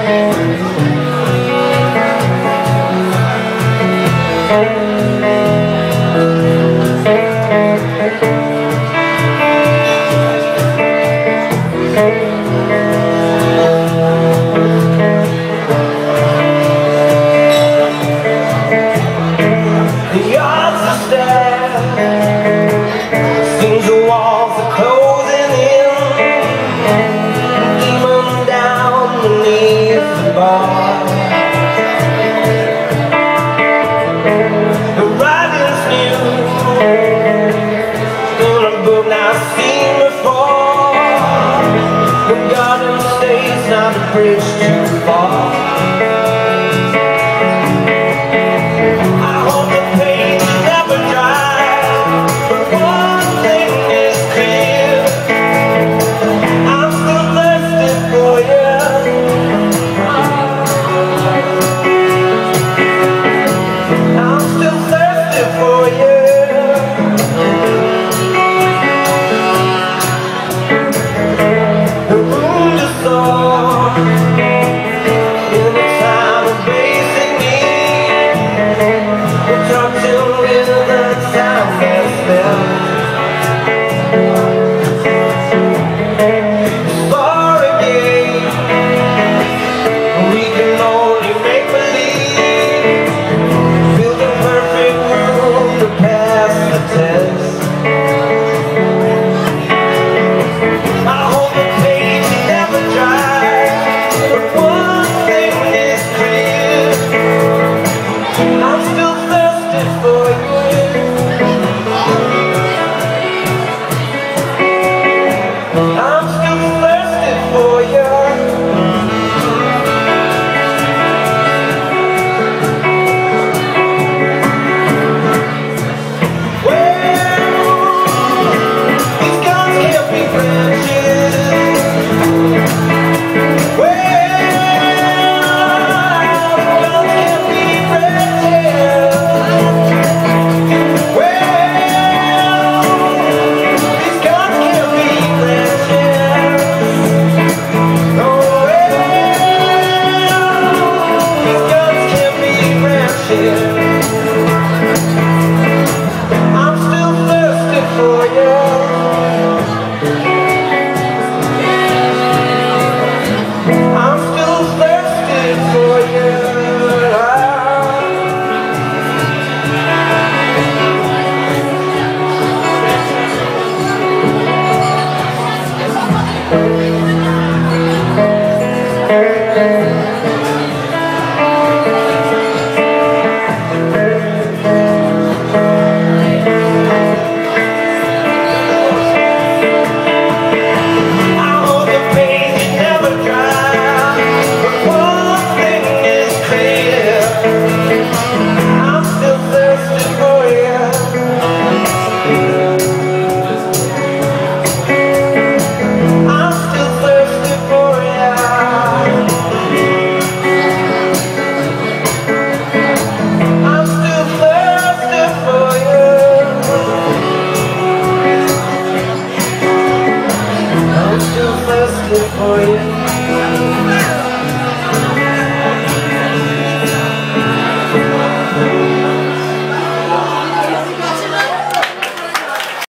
Not a bridge too far. I hope the pain never dries, but one thing is clear: I'm still thirsty for you. I'm still thirsty for you. The wound is sore in the time of basing me. We're touching with the time that's left. For a game we can only make believe, build a perfect room to pass the test. I hope the page never dries, but one thing is clear: I'm still thirsty for you. I'm still thirsty for you. Well, these guns can't be branches. I'm still thirsty for you. I'm still thirsty for you. For you.